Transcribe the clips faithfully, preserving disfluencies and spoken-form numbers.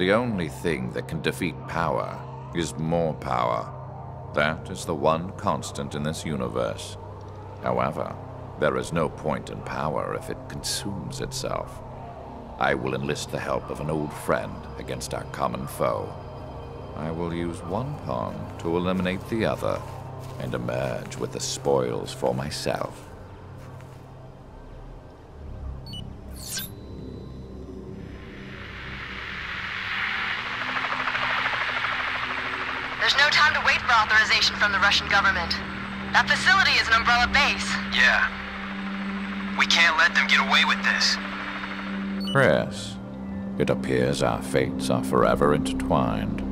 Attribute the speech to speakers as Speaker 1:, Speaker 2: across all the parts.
Speaker 1: The only thing that can defeat power is more power. That is the one constant in this universe. However, there is no point in power if it consumes itself. I will enlist the help of an old friend against our common foe. I will use one pawn to eliminate the other and emerge with the spoils for myself.
Speaker 2: There's no time to wait for authorization from the Russian government. That facility is an umbrella base.
Speaker 3: Yeah. We can't let them get away with this.
Speaker 1: Chris, it appears our fates are forever intertwined.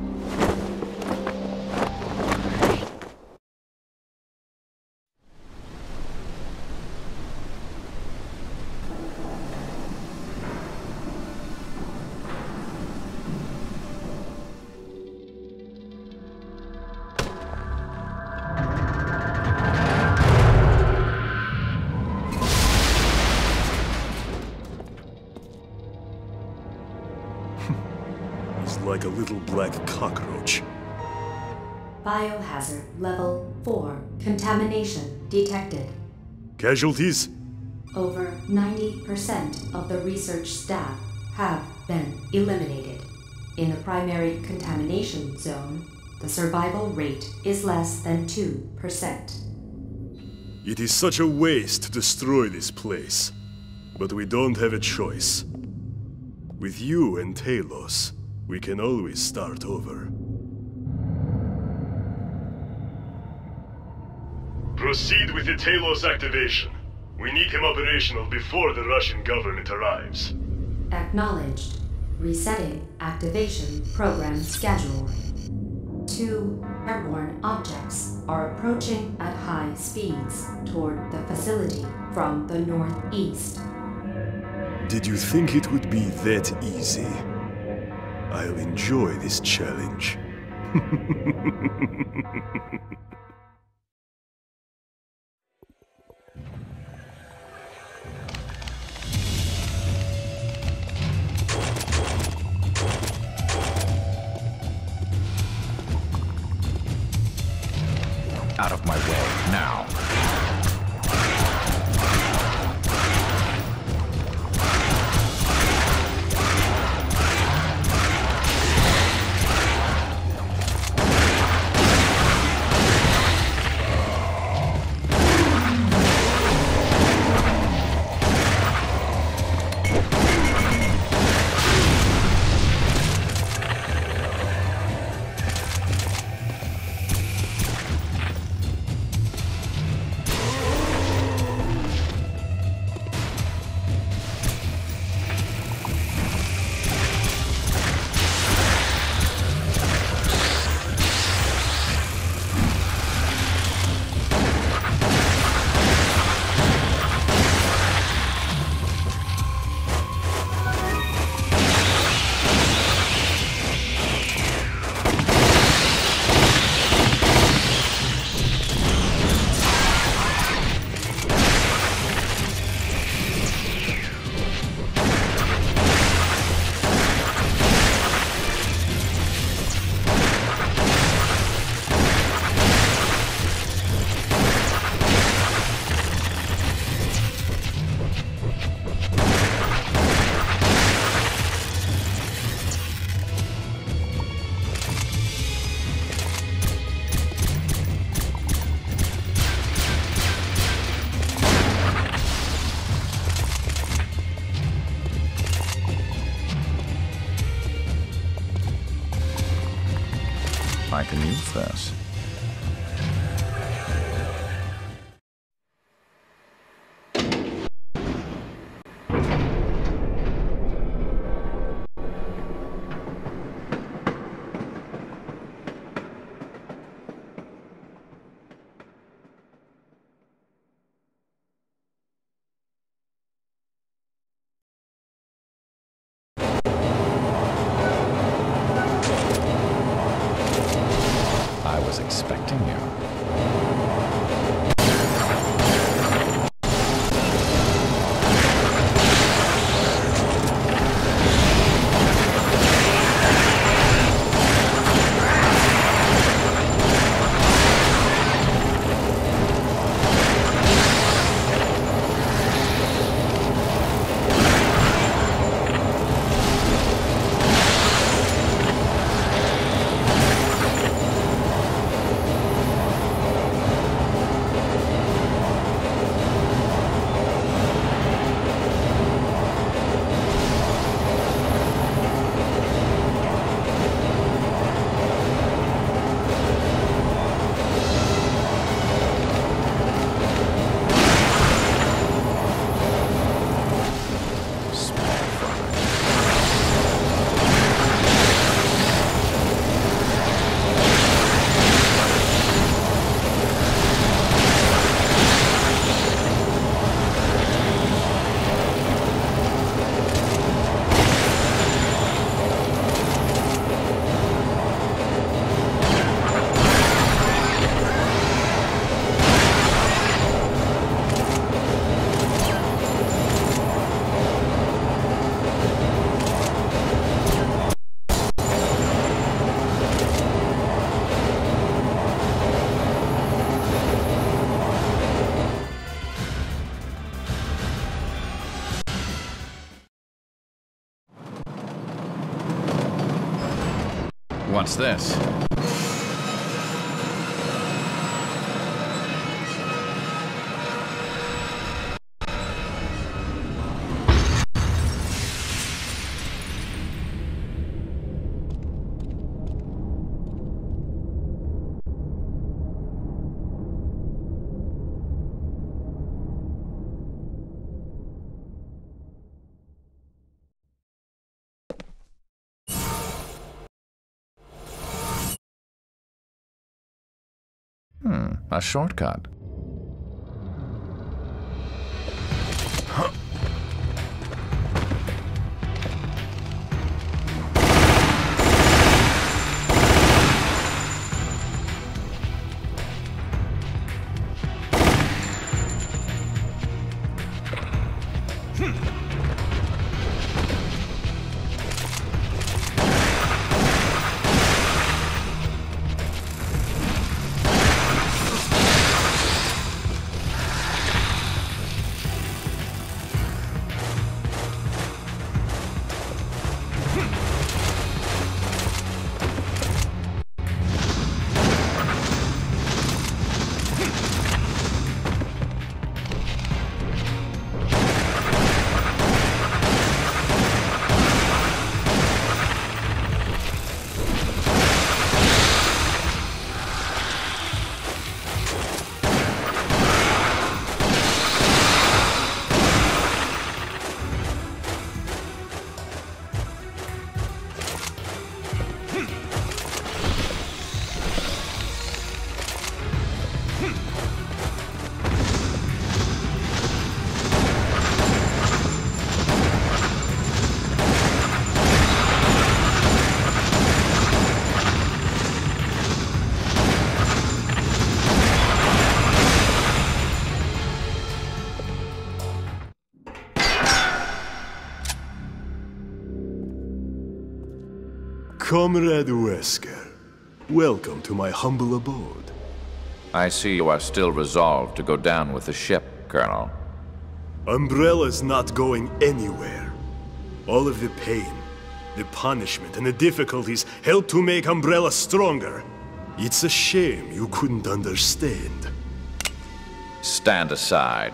Speaker 4: Like a little black cockroach.
Speaker 5: Biohazard level four. Contamination detected.
Speaker 4: Casualties?
Speaker 5: Over ninety percent of the research staff have been eliminated. In the primary contamination zone, the survival rate is less than two percent.
Speaker 4: It is such a waste to destroy this place. But we don't have a choice. With you and Talos, we can always start over. Proceed with the Talos activation. We need him operational before the Russian government arrives.
Speaker 5: Acknowledged. Resetting activation program schedule. Two airborne objects are approaching at high speeds toward the facility from the northeast.
Speaker 4: Did you think it would be that easy? I'll enjoy this challenge.
Speaker 1: Out of my way, now. I can use this. What's this? Hmm, a shortcut.
Speaker 4: Comrade Wesker, welcome to my humble abode.
Speaker 1: I see you are still resolved to go down with the ship, Colonel.
Speaker 4: Umbrella's not going anywhere. All of the pain, the punishment, and the difficulties helped to make Umbrella stronger. It's a shame you couldn't understand.
Speaker 1: Stand aside.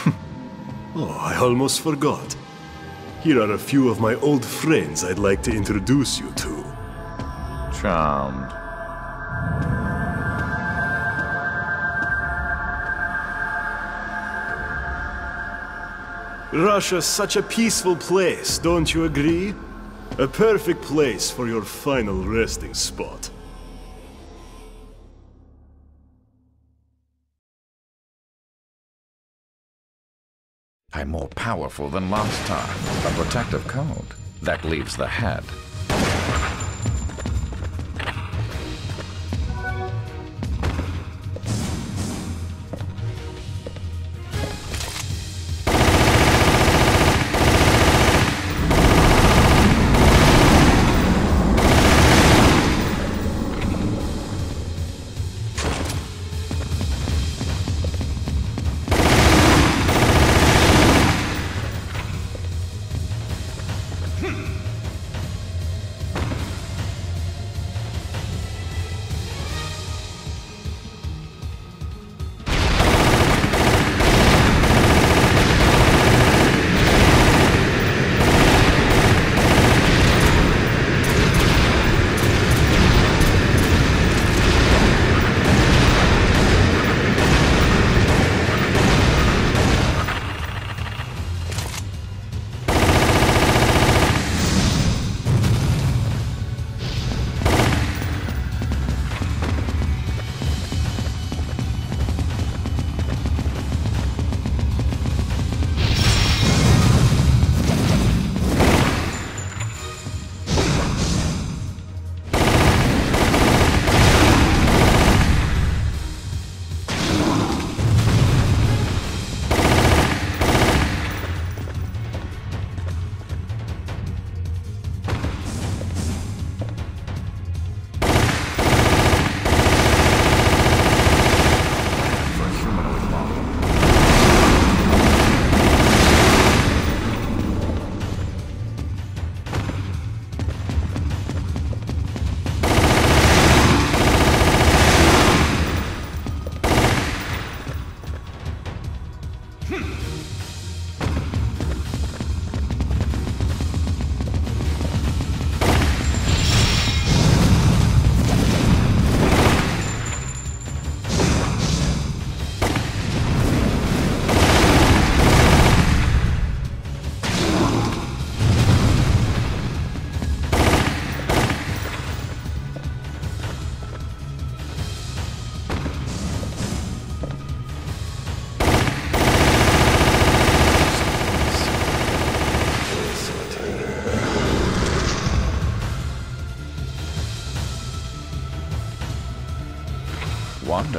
Speaker 4: Oh, I almost forgot. Here are a few of my old friends I'd like to introduce you to.
Speaker 1: Charmed.
Speaker 4: Russia's such a peaceful place, don't you agree? A perfect place for your final resting spot.
Speaker 1: I'm more powerful than last time. A protective code. That leaves the head.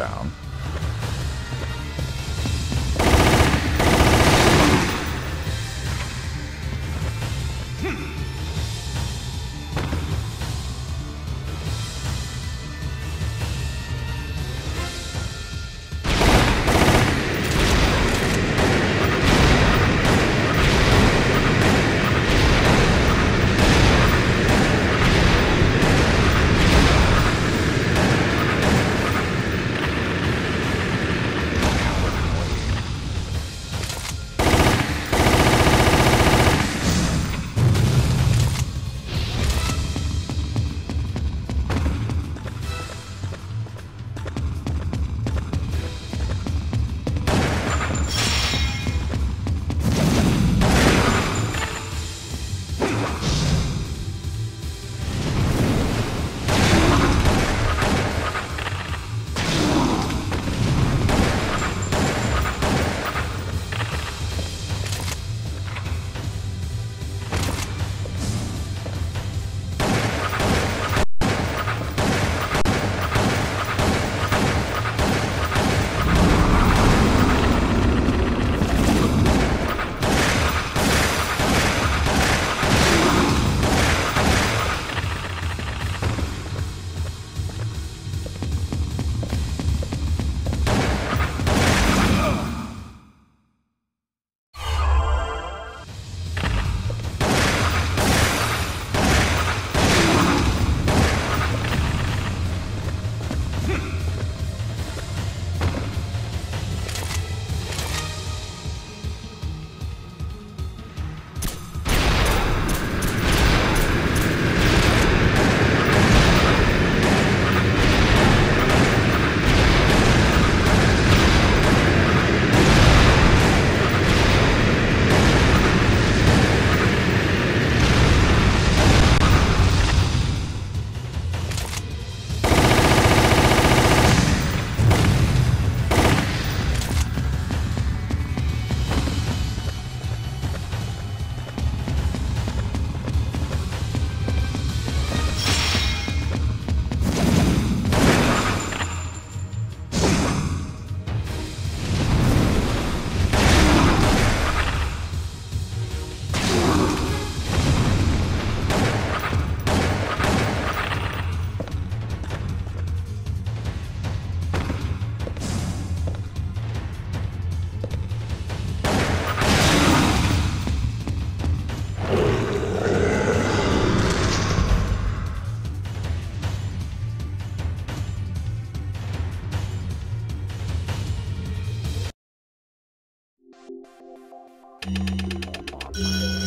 Speaker 1: down.
Speaker 5: Thank you.